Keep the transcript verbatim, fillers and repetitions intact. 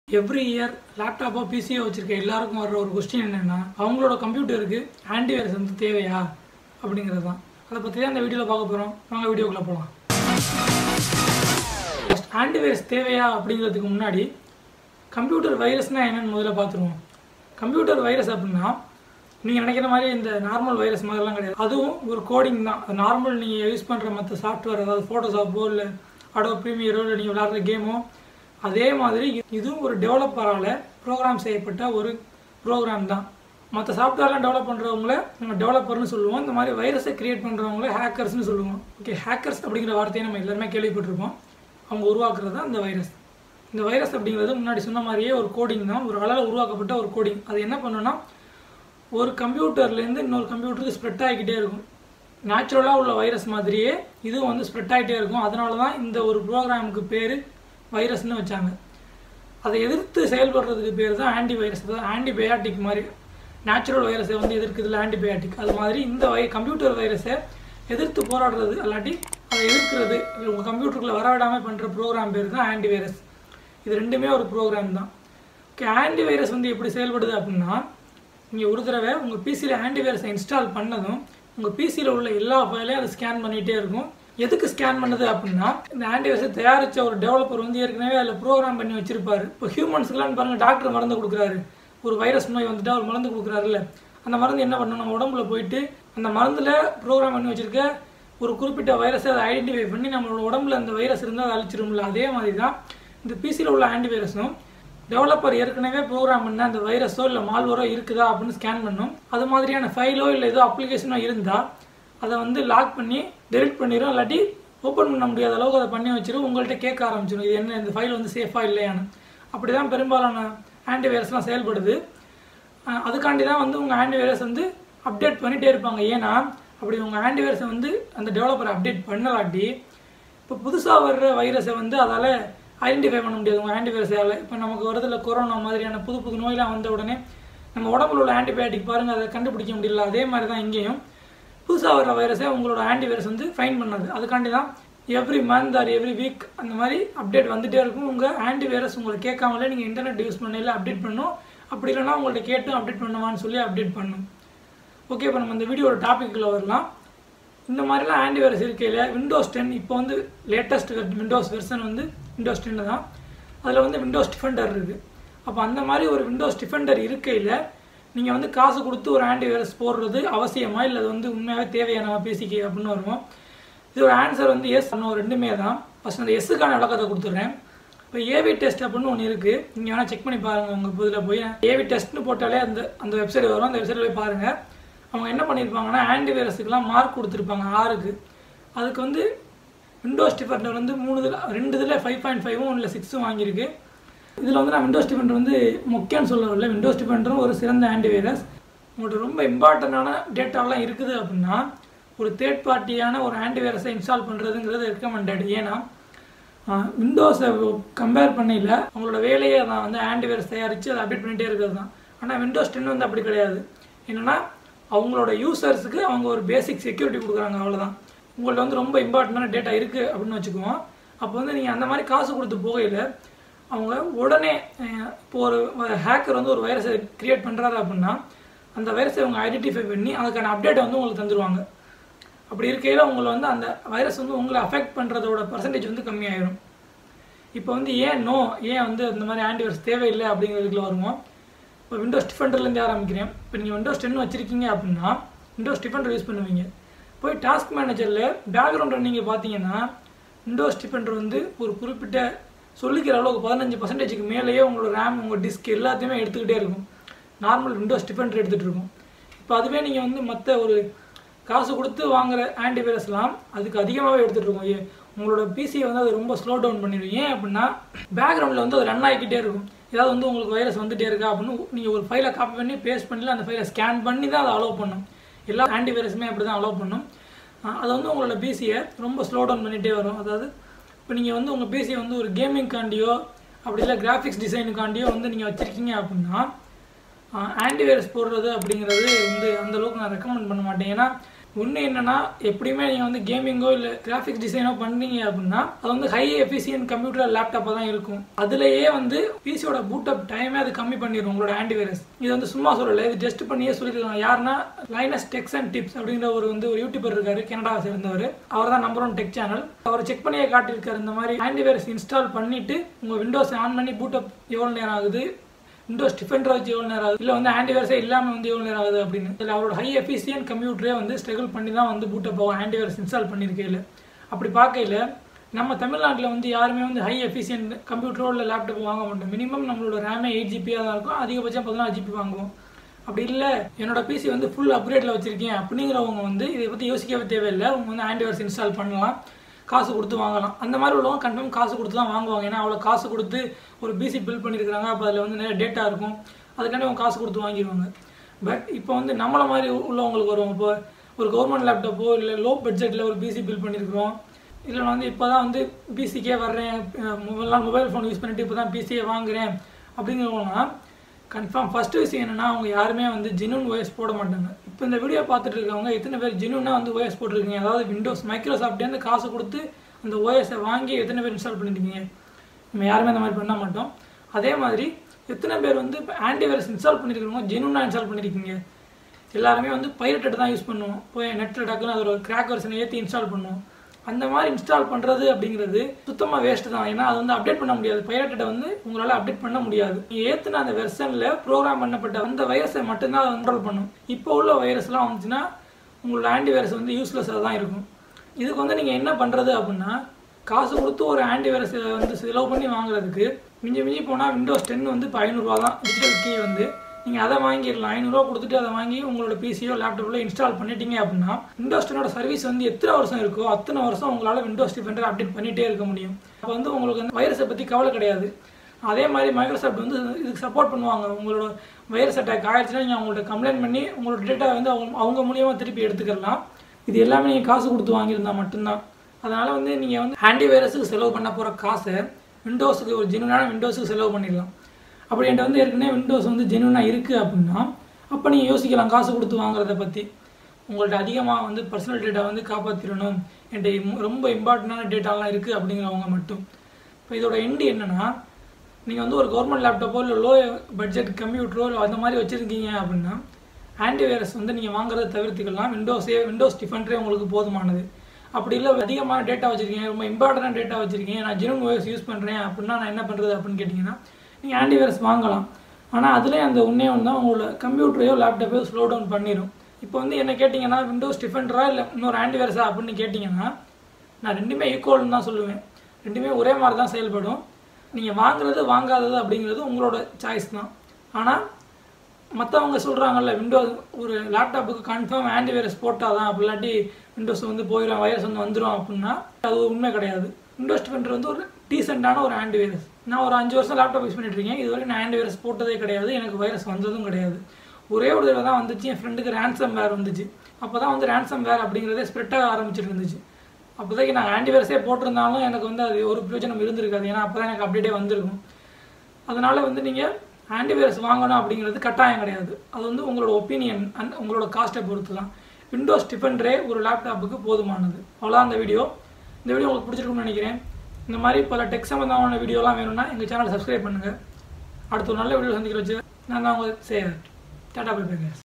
Every year லேப்டாப்போ physio வச்சுருக்க எல்லாருக்கும் வர்ற ஒரு கொஸ்டின் என்னென்னா, அவங்களோட கம்ப்யூட்டருக்கு ஆன்டிவைரஸ் வந்து தேவையா அப்படிங்கிறது தான். அதை பற்றி தான் இந்த வீடியோவில் பார்க்க போகிறோம். வாங்க வீடியோக்குள்ளே போகலாம். ஆன்டிவைரஸ் தேவையா அப்படிங்கிறதுக்கு முன்னாடி கம்ப்யூட்டர் வைரஸ்னால் என்னென்னு முதல்ல பார்த்துருவோம். கம்ப்யூட்டர் வைரஸ் அப்படின்னா நீங்கள் நினைக்கிற மாதிரி இந்த நார்மல் வைரஸ் மாதிரிலாம் கிடையாது. அதுவும் ஒரு கோடிங் தான். நார்மல் நீங்கள் யூஸ் பண்ணுற மற்ற சாஃப்ட்வேர், அதாவது ஃபோட்டோஷாப்போ இல்லை அடோ ப்ரீமியரோ இல்லை நீங்கள் விளையாடுற கேமோ, அதே மாதிரி இதுவும் ஒரு டெவலப்பரால் ப்ரோக்ராம் செய்யப்பட்ட ஒரு ப்ரோக்ராம் தான். மற்ற சாஃப்ட்வேர்லாம் டெவலப் பண்ணுறவங்கள நம்ம டெவலப்பர்னு சொல்லுவோம். இந்த மாதிரி வைரஸை க்ரியேட் பண்ணுறவங்கள ஹேக்கர்ஸ்னு சொல்லுவோம். ஓகே, ஹேக்கர்ஸ் அப்படிங்கிற வார்த்தையை நம்ம எல்லாருமே கேள்விப்பட்டிருப்போம். அவங்க உருவாக்குறது தான் இந்த வைரஸ். இந்த வைரஸ் அப்படிங்கிறது முன்னாடி சொன்ன மாதிரியே ஒரு கோடிங் தான், ஒரு ஆளால் உருவாக்கப்பட்ட ஒரு கோடிங். அது என்ன பண்ணுன்னா, ஒரு கம்ப்யூட்டர்லேருந்து இன்னொரு கம்ப்யூட்டருக்கு ஸ்ப்ரெட் ஆகிக்கிட்டே இருக்கும். நேச்சுரலாக உள்ள வைரஸ் மாதிரியே இதுவும் வந்து ஸ்ப்ரெட் ஆகிட்டே இருக்கும். அதனால தான் இந்த ஒரு ப்ரோக்ராமுக்கு பேர் வைரஸ்ன்னு வச்சாங்க. அதை எதிர்த்து செயல்படுறதுக்கு பேர் தான் ஆன்டிவைரஸ். அதாவது ஆன்டிபயாட்டிக் மாதிரி நேச்சுரல் வைரஸை வந்து எதிர்க்கிறதுல ஆன்டிபயாட்டிக். அது மாதிரி இந்த வை கம்ப்யூட்டர் வைரஸை எதிர்த்து போராடுறது இல்லாட்டி அதை எதிர்க்கிறது, உங்கள் கம்ப்யூட்டருக்குள்ளே வரவிடாமல் பண்ணுற ப்ரோக்ராம் பேர் தான் ஆன்டிவைரஸ். இது ரெண்டுமே ஒரு ப்ரோக்ராம் தான். ஓகே, ஆன்டிவைரஸ் வந்து எப்படி செயல்படுது அப்படின்னா, நீங்கள் ஒரு தடவை உங்கள் பிசியில் ஆன்டிவைரஸை இன்ஸ்டால் பண்ணதும் உங்கள் பிசியில் உள்ள எல்லா ஃபைலையும் அதை ஸ்கேன் பண்ணிகிட்டே இருக்கும். எதுக்கு ஸ்கேன் பண்ணுது அப்படின்னா, இந்த ஆன்டிவைரஸை தயாரித்த ஒரு டெவலப்பர் வந்து ஏற்கனவே அதில் ப்ரோக்ராம் பண்ணி வச்சிருப்பாரு. இப்போ ஹியூமன்ஸ்க்குலாம் பாருங்கள், டாக்டர் மருந்து கொடுக்குறாரு. ஒரு வைரஸ் நோய் வந்துட்டு அவர் மருந்து கொடுக்குறாருல்ல, அந்த மருந்து என்ன பண்ணணும், நம்ம உடம்புல போயிட்டு அந்த மருந்தில் ப்ரோக்ராம் பண்ணி வச்சுருக்க ஒரு குறிப்பிட்ட வைரஸை அதை ஐடென்டிஃபை பண்ணி நம்மளோட உடம்புல அந்த வைரஸ் இருந்தால் அதை அழிச்சிரும்ல. அதே மாதிரி தான் இந்த பிசியில் உள்ள ஆன்டிவைரஸும் டெவலப்பர் ஏற்கனவே ப்ரோக்ராம் பண்ண அந்த வைரஸோ இல்லை மால்வரோ இருக்குதா அப்படின்னு ஸ்கேன் பண்ணும். அது மாதிரியான ஃபைலோ இல்லை ஏதோ அப்ளிகேஷனோ இருந்தால் அதை வந்து லாக் பண்ணி டெலிட் பண்ணிடும், இல்லாட்டி ஓப்பன் பண்ண முடியாத அளவுக்கு அதை பண்ணி வச்சிடும். உங்கள்கிட்ட கேட்க ஆரம்பிச்சிடும், இது என்ன, இந்த ஃபைல் வந்து சேஃபாக இல்லையான்னு. அப்படி தான் பெரும்பாலான ஆன்டிவைரஸ்லாம் செயல்படுது. அதுக்காண்டி தான் வந்து உங்கள் ஆன்டிவைரஸ் வந்து அப்டேட் பண்ணிகிட்டே இருப்பாங்க. ஏன்னா அப்படி உங்கள் ஆன்டிவைரஸை வந்து அந்த டெவலப்பரை அப்டேட் பண்ணலாட்டி இப்போ புதுசாக வர்ற வைரஸை வந்து அதால் ஐடென்டிஃபை பண்ண முடியாது உங்கள் ஆன்டிவைரஸால். இப்போ நமக்கு வரதில்ல கொரோனா மாதிரியான புது புது நோயெலாம் வந்த உடனே நம்ம உடம்புல உள்ள ஆன்டிபயோட்டிக் பாருங்கள், அதை கண்டுபிடிக்க முடியல. அதே மாதிரி தான் இங்கேயும் புதுசாக வர வைரஸை உங்களோட ஆன்டிவைரஸ் வந்து ஃபைன் பண்ணது. அதுக்காண்டி தான் every month or every week அந்த மாதிரி அப்டேட் வந்துகிட்டே இருக்கும். உங்கள் ஆன்டிவைரஸ் உங்களை கேட்காமலே நீங்கள் இன்டர்நெட் யூஸ் பண்ணல அப்டேட் பண்ணும். அப்படி இல்லைனா உங்கள்கிட்ட கேட்டும் அப்டேட் பண்ணுவான்னு சொல்லி அப்டேட் பண்ணும். ஓகே, இப்போ நம்ம இந்த வீடியோட டாப்பிக்கில் வரலாம். இந்த மாதிரிலாம் ஆன்டிவைரஸ் இருக்கையில் விண்டோஸ் டென் இப்போ வந்து லேட்டஸ்ட் விண்டோஸ் வெர்ஷன் வந்து விண்டோஸ் டென்னு தான். அதில் வந்து விண்டோஸ் டிஃபெண்டர் இருக்குது. அப்போ அந்த மாதிரி ஒரு விண்டோஸ் டிஃபெண்டர் இருக்கையில் நீங்கள் வந்து காசு கொடுத்து ஒரு ஆன்டிவைரஸ் போடுறது அவசியமா, இல்லை அது வந்து உண்மையாகவே தேவையா நம்ம பேசிக்க அப்படின்னு வருவோம். இதோட ஆன்சர் வந்து எஸ் பண்ண ரெண்டுமே தான். ஃபஸ்ட் அந்த எஸ்ஸுக்கான விளக்கத்தை கொடுத்துட்றேன். இப்போ ஏவி டெஸ்ட் அப்படின்னு ஒன்று இருக்குது, நீங்கள் வேணால் செக் பண்ணி பாருங்கள். உங்கள் இதில் போய் ஏவி டெஸ்ட்னு போட்டாலே அந்த அந்த வெப்சைட் வரும். அந்த வெப்சைட்டில் போய் பாருங்கள். அவங்க என்ன பண்ணியிருப்பாங்கன்னா, ஆன்டிவைரஸுக்கெலாம் மார்க் கொடுத்துருப்பாங்க ஆறுக்கு. அதுக்கு வந்து விண்டோஸ் டிஃபெண்டர் வந்து மூணு இதில் ரெண்டு இதில் ஃபைவ் பாயிண்ட் ஃபைவும் இல்லை சிக்ஸும் வாங்கியிருக்கு. இதில் வந்து நான் விண்டோஸ் டிஃபெண்டர் வந்து முக்கியம்னு சொல்ல வரல. விண்டோஸ் டிஃபெண்டரும் ஒரு சிறந்த ஆன்டிவைரஸ். உங்கள்கிட்ட ரொம்ப இம்பார்ட்டண்டான டேட்டாலாம் இருக்குது அப்படின்னா ஒரு தேர்ட் பார்ட்டியான ஒரு ஆன்டிவைரஸை இன்ஸ்டால் பண்ணுறதுங்கிறது ரெக்கமெண்டட். ஏன்னா விண்டோஸை கம்பேர் பண்ணல அவங்களோட வேலையை தான் வந்து ஆன்டிவைரஸ் தயாரித்து அதை அப்டேட் பண்ணிகிட்டே இருக்கிறது தான். ஆனால் விண்டோஸ் டென் வந்து அப்படி கிடையாது. என்னென்னா அவங்களோட யூசர்ஸுக்கு அவங்க ஒரு பேசிக் செக்யூரிட்டி கொடுக்குறாங்க, அவ்வளோதான். உங்கள்ட்ட வந்து ரொம்ப இம்பார்ட்டண்டான டேட்டா இருக்குது அப்படின்னு வச்சுக்குவோம். அப்போ வந்து நீங்கள் அந்த மாதிரி காசு கொடுத்து போகையில் அவங்க உடனே இப்போ ஒரு ஹேக்கர் வந்து ஒரு வைரஸை க்ரியேட் பண்ணுறாரு அப்படின்னா அந்த வைரஸை அவங்க ஐடென்டிஃபை பண்ணி அதுக்கான அப்டேட்டை வந்து உங்களுக்கு தந்துடுவாங்க. அப்படி இருக்கையில் உங்களை வந்து அந்த வைரஸ் வந்து உங்களை அஃபெக்ட் பண்ணுறதோட பர்சன்டேஜ் வந்து கம்மியாயிடும். இப்போ வந்து ஏன் நோ ஏன் வந்து இந்த மாதிரி ஆன்டிவைரஸ் தேவையில்லை அப்படிங்கிறதுக்குள்ள வருவோம். இப்போ விண்டோஸ் டிஃபெண்டர்லேருந்து ஆரம்பிக்கிறேன். இப்போ நீங்கள் விண்டோஸ் டென் வச்சுருக்கீங்க அப்படின்னா விண்டோஸ் டிஃபெண்டர் யூஸ் பண்ணுவீங்க. போய் டாஸ்க் மேனேஜரில் பேக்ரவுண்டில் நீங்கள் பார்த்தீங்கன்னா விண்டோஸ் டிஃபெண்டர் வந்து ஒரு குறிப்பிட்ட சொல்லிக்கிற அளவுக்கு பதினஞ்சு பர்சன்டேஜுக்கு மேலேயே உங்களோட ரேம் உங்கள் டிஸ்க் எல்லாத்தையுமே எடுத்துக்கிட்டே இருக்கும். நார்மல் விண்டோஸ் டிஃபெண்டர் எடுத்துகிட்டு இருக்கும். இப்போ அதுவே நீங்கள் வந்து மற்ற ஒரு காசு கொடுத்து வாங்குகிற ஆன்டிவைரஸ்லாம் அதுக்கு அதிகமாகவே எடுத்துகிட்டு இருக்கும். உங்களோட பிசியை வந்து அது ரொம்ப ஸ்லோ டவுன் பண்ணிடும். ஏன் அப்படின்னா பேக்ரவுண்டில் வந்து அது ரன் ஆகிக்கிட்டே இருக்கும். ஏதாவது வந்து உங்களுக்கு வைரஸ் வந்துகிட்டே இருக்கா அப்படின்னு நீங்கள் ஒரு ஃபைலை காப்பி பண்ணி பேஸ்ட் பண்ணி அந்த ஃபைலை ஸ்கேன் பண்ணி தான் அதை அலோவ் பண்ணும். எல்லா ஆன்டிவைரஸுமே அப்படி தான் அலோவ் பண்ணும். அது வந்து உங்களோட பிசியை ரொம்ப ஸ்லோ டவுன் பண்ணிகிட்டே வரும். அதாவது இப்போ நீங்கள் வந்து உங்கள் பிசியை வந்து ஒரு கேமிங்காண்டியோ அப்படி இல்லை கிராஃபிக்ஸ் டிசைனுக்காண்டியோ வந்து நீங்கள் வச்சுருக்கீங்க அப்படின்னா ஆன்டிவைரஸ் போடுறது அப்படிங்கிறது வந்து அந்தளவுக்கு நான் ரெக்கமெண்ட் பண்ண மாட்டேன். ஏன்னா ஒன்று என்னன்னா எப்படியுமே நீங்கள் வந்து கேமிங்கோ இல்லை கிராஃபிக்ஸ் டிசைனோ பண்ணீங்க அப்படின்னா அது வந்து ஹை எஃபிசியன்ட் கம்ப்யூட்டர் லேப்டாப்பாக தான் இருக்கும். அதுலேயே வந்து பிசியோட பூட்டப் டைமே அது கம்மி பண்ணிடும் உங்களோட ஆன்டிவைரஸ். இது வந்து சும்மா சொல்லலை, இது டெஸ்ட் பண்ணியே சொல்லியிருக்காங்க. யாருன்னா லைனஸ் டெக்ஸ் அண்ட் டிப்ஸ் அப்படிங்கிற ஒரு வந்து ஒரு யூடியூபர் இருக்காரு, கனடாவை சேர்ந்தவர். அவர் தான் நம்பர் ஒன் டெக் சேனல். அவர் செக் பண்ணியே காட்டியிருக்காரு இந்த மாதிரி ஆன்டிவைரஸ் இன்ஸ்டால் பண்ணிட்டு உங்கள் விண்டோஸ் ஆன் பண்ணி பூட்டப் எவ்வளோ நேரம் ஆகுது, விண்டோஸ் டிஃபெண்டர் வச்சு எவ்வளோ நேரம் ஆகுது, இல்லை வந்து ஆன்டிவைரஸே இல்லாமல் வந்து எவ்வளோ நேரம் ஆகுது அப்படின்னு. இதில் அவரோட ஹை எஃபிசியன்ட் கம்ப்யூட்டரே வந்து ஸ்ட்ரகிள் பண்ணி தான் வந்து பூட்டப் ஆகும் ஆன்டிவைரஸ் இன்ஸ்டால் பண்ணியிருக்கையில். அப்படி பார்க்கையில் நம்ம தமிழ்நாட்டில் வந்து யாருமே வந்து ஹை எஃபிசியன்ட் கம்ப்யூட்டரோ இல்லை லேப்டாப் வாங்க மாட்டோம். மினிமம் நம்மளோட ரேமே எயிட் ஜிபியாக தான் இருக்கும், அதிகபட்சம் பதினாறு ஜிபி வாங்குவோம். அப்படி இல்லை என்னோட பிசி வந்து ஃபுல் அப்கிரேடில் வச்சுருக்கேன் அப்படிங்கிறவங்க வந்து இதை பற்றி யோசிக்கவே தேவையில்லை. அவங்க வந்து ஆன்டிவைரஸ் இன்ஸ்டால் பண்ணலாம், காசு கொடுத்து வாங்கலாம். அந்த மாதிரி உள்ளவங்க கன்ஃபார்ம் காசு கொடுத்து தான் வாங்குவாங்க. ஏன்னா அவ்வளோ காசு கொடுத்து ஒரு பிசி பில்ட் பண்ணியிருக்கிறாங்க, அப்போ அதில் வந்து நிறைய டேட்டா இருக்கும், அதுக்காண்டி அவங்க காசு கொடுத்து வாங்கிடுவாங்க. பட் இப்போ வந்து நம்மளை மாதிரி உள்ளவங்களுக்கு வரும். இப்போ ஒரு கவர்மெண்ட் லேப்டாப்போ இல்லை லோ பட்ஜெட்டில் ஒரு பிசி பில்ட் பண்ணியிருக்கிறோம், இல்லை நான் வந்து இப்போ தான் வந்து பிசிக்கே வர்றேன், மொபைல் மொபைல் ஃபோன் யூஸ் பண்ணிட்டு இப்போ தான் பிசியே வாங்குறேன் அப்படிங்கிறவங்கன்னா கன்ஃபார்ம் ஃபஸ்ட்டு விஷயம் என்னென்னா அவங்க யாருமே வந்து ஜென்யூன் ஓஎஸ் போட மாட்டாங்க. இப்போ இந்த வீடியோ பார்த்துட்டு இருக்கவங்க எத்தனை பேர் ஜென்யூனாக வந்து ஓஎஸ் போட்டிருக்கீங்க? அதாவது விண்டோஸ் மைக்ரோசாஃப்ட்லேருந்து காசு கொடுத்து அந்த ஓஎஸை வாங்கி எத்தனை பேர் இன்ஸ்டால் பண்ணியிருக்கீங்க? நம்ம யாருமே அந்த மாதிரி பண்ண மாட்டோம். அதே மாதிரி எத்தனை பேர் வந்து இப்போ ஆன்டிவைரஸ் இன்ஸ்டால் பண்ணியிருக்கிறவங்க ஜென்யூனாக இன்ஸ்டால் பண்ணியிருக்கீங்க? எல்லாருமே வந்து பைரட்டட் தான் யூஸ் பண்ணுவோம். போய் நெட்டில் டக்குன்னு அதோட கிராக் வெர்ஷனை ஏற்றி இன்ஸ்டால் பண்ணுவோம். அந்த மாதிரி இன்ஸ்டால் பண்ணுறது அப்படிங்கிறது சுத்தமாக வேஸ்ட்டு தான். ஏன்னா அது வந்து அப்டேட் பண்ண முடியாது. பைரட்டை வந்து உங்களால் அப்டேட் பண்ண முடியாது. நீங்கள் ஏற்றுன அந்த வெர்ஷனில் ப்ரோக்ராம் பண்ணப்பட்ட அந்த வைரஸை மட்டும்தான் அதை கண்ட்ரோல் பண்ணும். இப்போ உள்ள வைரஸ்லாம் வந்துச்சுன்னா உங்களோட ஆன்டிவைரஸ் வந்து யூஸ்லெஸ்ஸாக தான் இருக்கும். இதுக்கு வந்து நீங்கள் என்ன பண்ணுறது அப்படின்னா, காசு கொடுத்து ஒரு ஆன்டிவைரஸ் வந்து செலவு பண்ணி வாங்குறதுக்கு மிஞ்சி மிஞ்சி போனால் விண்டோஸ் டென் வந்து இப்போ ஐநூறுரூவா தான் டிஜிட்டல் கீ வந்து. நீங்கள் அதை வாங்கிடலாம். ஐநூறுரூவா கொடுத்துட்டு அதை வாங்கி உங்களோட பிசியோ லேப்டாப்பில் இன்ஸ்டால் பண்ணிட்டீங்க அப்படின்னா விண்டோஸ் டென்னோட சர்வீஸ் வந்து எத்தனை வருஷம் இருக்கோ அத்தனை வருஷம் உங்களால் விண்டோஸ் டிஃபெண்டர் அப்டேட் பண்ணிகிட்டே இருக்க முடியும். அப்போ வந்து உங்களுக்கு வந்து வைரஸை பற்றி கவலை கிடையாது. அதே மாதிரி மைக்ரோசாஃப்ட் வந்து இதுக்கு சப்போர்ட் பண்ணுவாங்க. உங்களோட வைரஸ் அட்டாக் ஆயிடுச்சுன்னா நீங்கள் அவங்கள்ட்ட கம்ப்ளைண்ட் பண்ணி உங்களோட டேட்டா வந்து அவங்க அவங்க மூலியமாக திருப்பி எடுத்துக்கலாம். இது எல்லாமே நீங்கள் காசு கொடுத்து வாங்கியிருந்தா மட்டும்தான். அதனால் வந்து நீங்கள் வந்து ஆன்டிவைரஸுக்கு செலவு பண்ண போகிற காசை விண்டோஸுக்கு ஒரு ஜென்யூனான விண்டோஸுக்கு செலவு பண்ணிடலாம். அப்படி என்கிட்ட வந்து ஏற்கனவே விண்டோஸ் வந்து ஜென்யூனாக இருக்குது அப்படின்னா அப்போ நீங்கள் யோசிக்கலாம் காசு கொடுத்து வாங்குறத பற்றி. உங்கள்கிட்ட அதிகமாக வந்து பர்சனல் டேட்டா வந்து காப்பாற்றிடணும், என்கிட்ட ரொம்ப இம்பார்ட்டண்டான டேட்டாலாம் இருக்குது அப்படிங்கிறவங்க மட்டும். இப்போ இதோட எண்டு என்னென்னா, நீங்கள் வந்து ஒரு கவர்மெண்ட் லேப்டாப்போ இல்லை லோ பட்ஜெட் கம்ப்யூட்டரோ இல்லை அந்த மாதிரி வச்சுருக்கீங்க அப்படின்னா ஆன்டிவைரஸ் வந்து நீங்கள் வாங்குறத தவிர்த்துக்கலாம். விண்டோஸே விண்டோஸ் டிஃபெண்டரே உங்களுக்கு போதுமானது. அப்படி இல்லை அதிகமான டேட்டா வச்சுருக்கீங்க, ரொம்ப இம்பார்ட்டண்டான டேட்டா வச்சுருக்கீங்க, நான் ஜென்யூன் ஓஎஸ் யூஸ் பண்ணுறேன் அப்படின்னா நான் என்ன பண்ணுறது அப்படின்னு கேட்டிங்கன்னா நீங்கள் ஆன்டிவைரஸ் வாங்கலாம். ஆனால் அதுலேயே அந்த ஒன்றே ஒன்று தான் உங்களோட கம்ப்யூட்டரையோ லேப்டாப்பையோ ஸ்லோ டவுன் பண்ணிடும். இப்போ வந்து என்ன கேட்டிங்கன்னா விண்டோஸ் டிஃபெண்டரா இல்லை இன்னொரு ஆன்டிவைரஸா அப்படின்னு கேட்டிங்கன்னா நான் ரெண்டுமே ஈக்குவல்னு தான் சொல்லுவேன். ரெண்டுமே ஒரே மாதிரி தான் செயல்படும். நீங்கள் வாங்குறது வாங்காதது அப்படிங்கிறது உங்களோட சாய்ஸ் தான். ஆனால் மற்றவங்க சொல்கிறாங்கல்ல விண்டோஸ் ஒரு லேப்டாப்புக்கு கன்ஃபார்ம் ஆன்டிவைரஸ் போட்டால் தான், அப்படி இல்லாட்டி விண்டோஸ் வந்து போயிடும், வைரஸ் வந்து வந்துடும் அப்படின்னா அது உண்மை கிடையாது. விண்டோஸ் டிஃபெண்டர் வந்து ஒரு டீசெண்டான ஒரு ஆன்டிவைரஸ். நான் ஒரு அஞ்சு வருஷம் லேப்டாப் யூஸ் பண்ணிட்டு இருக்கேன், இதுவரை நான் ஆன்டிவைரஸ் போட்டதே கிடையாது, எனக்கு வைரஸ் வந்ததும் கிடையாது. ஒரே ஒரு தடவை தான் வந்துச்சு, என் ஃப்ரெண்டுக்கு ரேன்சம் வேர் வந்துச்சு. அப்போ தான் வந்து ரேன்சம் வேர் அப்படிங்கிறதே ஸ்ப்ரெட் ஆக ஆரம்பிச்சிட்டு இருந்துச்சு. அப்போதைக்கு நான் ஆன்டிவைரஸே போட்டிருந்தாலும் எனக்கு வந்து அது ஒரு பிரயோஜனம் இருந்திருக்காது. ஏன்னா அப்போ தான் எனக்கு அப்டேட்டே வந்திருக்கும். அதனால் வந்து நீங்கள் ஆன்டிவைரஸ் வாங்கணும் அப்படிங்கிறது கட்டாயம் கிடையாது. அது வந்து உங்களோட ஒப்பீனியன் அண்ட் உங்களோட காஸ்ட்டை பொறுத்து தான். விண்டோஸ் டிஃபெண்டரே ஒரு லேப்டாப்புக்கு போதுமானது. அவ்வளோதான் அந்த வீடியோ. இந்த வீடியோ உங்களுக்கு பிடிச்சிருக்குன்னு நினைக்கிறேன். இந்த மாதிரி பல டெக் சம்பந்தமான வீடியோலாம் வேணும்னா எங்கள் சேனலை சப்ஸ்கிரைப் பண்ணுங்கள். அடுத்த ஒரு நல்ல வீடியோ சந்திக்கிற வச்சு நான் தான் உங்களுக்கு சேர் டாடா பை பை.